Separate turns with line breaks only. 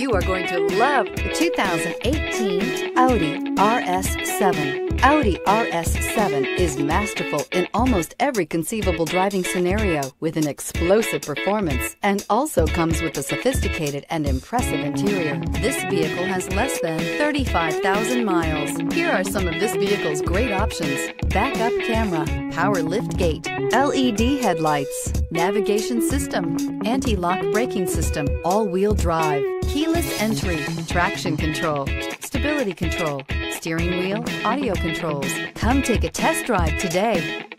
You are going to love the 2018 Audi RS7. Audi RS7 is masterful in almost every conceivable driving scenario with an explosive performance and also comes with a sophisticated and impressive interior. This vehicle has less than 35,000 miles. Here are some of this vehicle's great options: backup camera, power lift gate, LED headlights, navigation system, anti-lock braking system, all-wheel drive, keyless entry, traction control, stability control, steering wheel audio controls. Come take a test drive today.